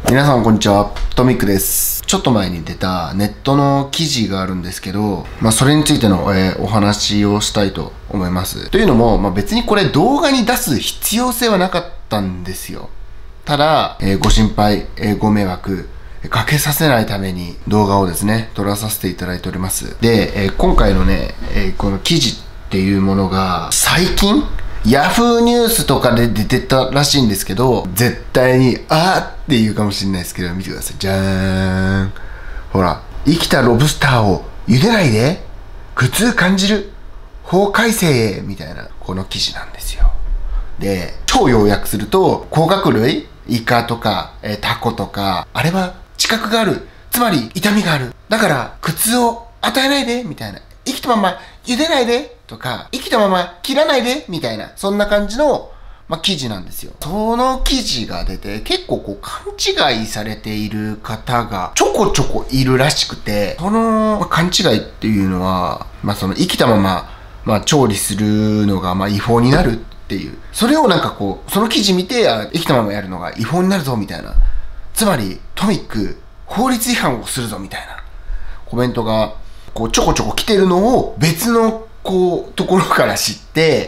皆さんこんにちは、トミックです。ちょっと前に出たネットの記事があるんですけど、それについての、お話をしたいと思います。というのも、別にこれ動画に出す必要性はなかったんですよ。ただ、ご心配、ご迷惑、かけさせないために動画をですね、撮らさせていただいております。で、今回のね、この記事っていうものが、最近ヤフーニュースとかで出てたらしいんですけど、絶対に、って言うかもしれないですけど、見てください。じゃーん。ほら、生きたロブスターを茹でないで、苦痛感じる、法改正へ、みたいな、この記事なんですよ。で、超要約すると、甲殻類、イカとか、タコとか、あれは知覚がある。つまり、痛みがある。だから、苦痛を与えないで、みたいな。生きたまま茹でないでとか、生きたまま切らないでみたいな、そんな感じの、記事なんですよ。その記事が出て、結構勘違いされている方がちょこちょこいるらしくて、その、勘違いっていうのは、その生きたまま、調理するのが、違法になるっていう。それをその記事見て、生きたままやるのが違法になるぞみたいな。つまり、トミック、法律違反をするぞみたいなコメントが、ちょこちょこ来てるのを別のところから知って、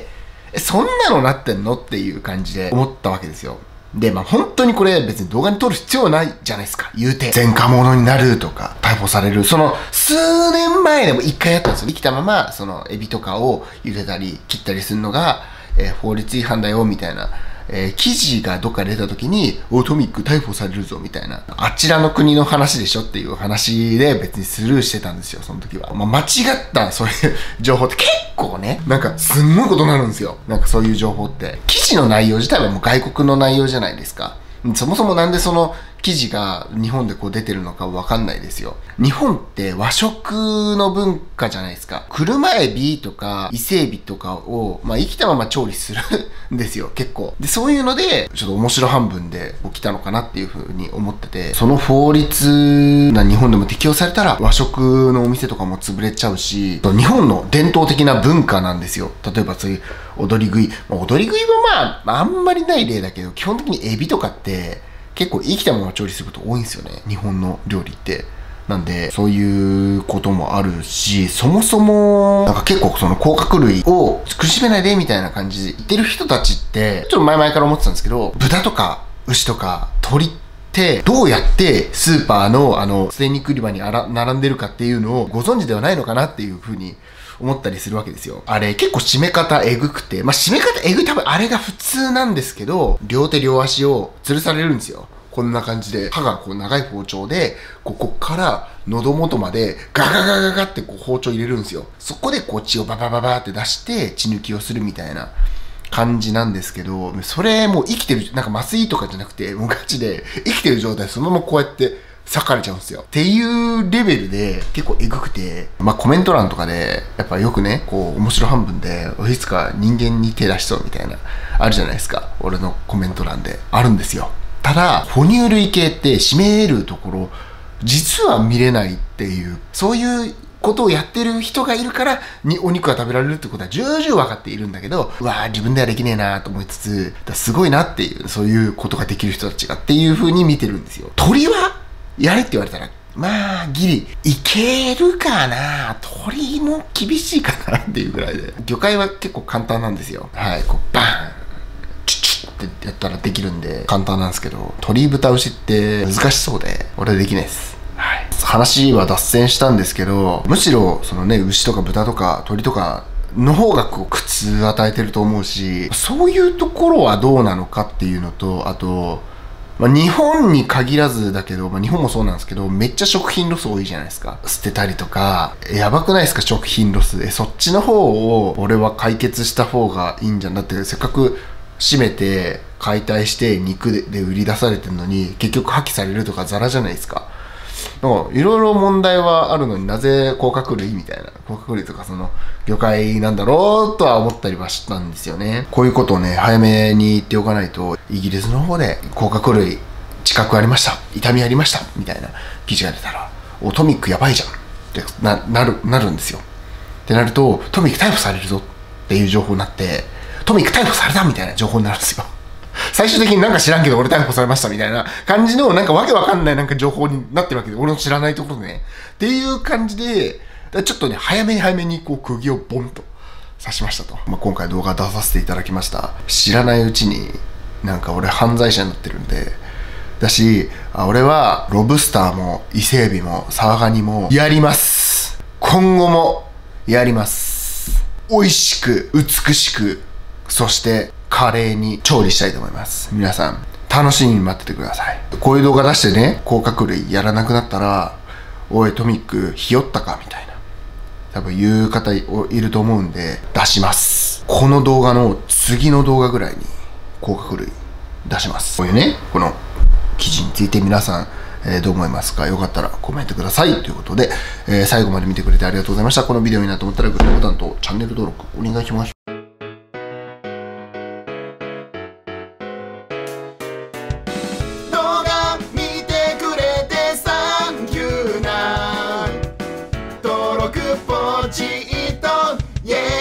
そんなのなってんのっていう感じで思ったわけですよ。で、本当にこれ別に動画に撮る必要ないじゃないですか。言うて。前科者になるとか、逮捕される。その数年前でも一回やったんですよ。生きたまま、そのエビとかを茹でたり切ったりするのが、法律違反だよみたいな。記事がどっかで出た時に、トミック逮捕されるぞみたいな。あちらの国の話でしょっていう話で別にスルーしてたんですよ、その時は。間違ったそういう情報って結構ね、すんごいことになるんですよ。そういう情報って。記事の内容自体はもう外国の内容じゃないですか。そもそもなんでその記事が日本で出てるのかわかんないですよ。日本って和食の文化じゃないですか。車エビとか伊勢エビとかを、生きたまま調理するんですよ、結構。で、そういうので、ちょっと面白半分で起きたのかなっていうふうに思ってて、その法律が日本でも適用されたら和食のお店とかも潰れちゃうし、日本の伝統的な文化なんですよ。例えばそういう踊り食い。踊り食いはあんまりない例だけど、基本的にエビとかって結構生きたまま調理すること多いんですよね。日本の料理って。なんで、そういうこともあるし、そもそも、結構その甲殻類を苦しめないでみたいな感じで言ってる人たちって、ちょっと前々から思ってたんですけど、豚とか牛とか鳥ってどうやってスーパーの精肉売り場に並んでるかっていうのをご存知ではないのかなっていうふうに思ったりするわけですよ。あれ結構締め方えぐくて、締め方えぐい多分あれが普通なんですけど、両手両足を吊るされるんですよ。こんな感じで、歯が長い包丁で、ここから喉元までガガガガガって包丁入れるんですよ。そこで血をババババって出して血抜きをするみたいな感じなんですけど、それもう生きてる、麻酔とかじゃなくて、もうガチで生きてる状態でそのままこうやって裂かれちゃうんですよ。っていうレベルで結構エグくて、コメント欄とかで、やっぱよくね、面白半分で、いつか人間に手出しそうみたいな、あるじゃないですか。俺のコメント欄で。あるんですよ。ただ、哺乳類系って締めるところ、実は見れないっていう、そういうことをやってる人がいるから、お肉が食べられるってことは重々分かっているんだけど、自分ではできねえなと思いつつ、すごいなっていう、そういうことができる人たちがっていう風に見てるんですよ。鳥はやれって言われたら、ギリ、いけるかな。鳥も厳しいかなっていうぐらいで。魚介は結構簡単なんですよ。はい、バーンってやったらできるんで簡単なんですけど、鳥豚牛って難しそうで俺はできないです。はい、話は脱線したんですけど、むしろそのね、牛とか豚とか鳥とかの方が苦痛与えてると思うし、そういうところはどうなのかっていうのと、あと日本に限らずだけど、日本もそうなんですけど、めっちゃ食品ロス多いじゃないですか。捨てたりとか、やばくないですか、食品ロス。そっちの方を俺は解決した方がいいんじゃん。だってせっかく締めて解体して肉で売り出されてるのに結局破棄されるとかザラじゃないですか。いろいろ問題はあるのになぜ甲殻類みたいな、甲殻類とかその魚介なんだろうとは思ったりはしたんですよね。こういうことをね、早めに言っておかないと、イギリスの方で甲殻類知覚ありました、痛みありましたみたいな記事が出たら、トミックやばいじゃんってなるんですよ。ってなると、トミック逮捕されるぞっていう情報になって、トミック逮捕されたみたいな情報になるんですよ。 最終的になんか知らんけど俺逮捕されましたみたいな感じのなんかわけわかんないなんか情報になってるわけで、俺の知らないところでね。っていう感じで、ちょっとね、早めにこう釘をボンと刺しましたと。今回動画出させていただきました。知らないうちになんか俺犯罪者になってるんで、だし、俺はロブスターも伊勢海老もサワガニもやります。今後もやります。美味しく、美しく、そして華麗に調理したいと思います。皆さん、楽しみに待っててください。こういう動画出してね、甲殻類やらなくなったら、おいトミック、ひよったかみたいな。多分言う方いると思うんで、出します。この動画の次の動画ぐらいに、甲殻類出します。こういうね、この記事について皆さん、どう思いますか？よかったらコメントください。ということで、最後まで見てくれてありがとうございました。このビデオいいなと思ったらグッドボタンとチャンネル登録お願いします。動画見てくれてサンキューな。登録ポチッとイエーイ。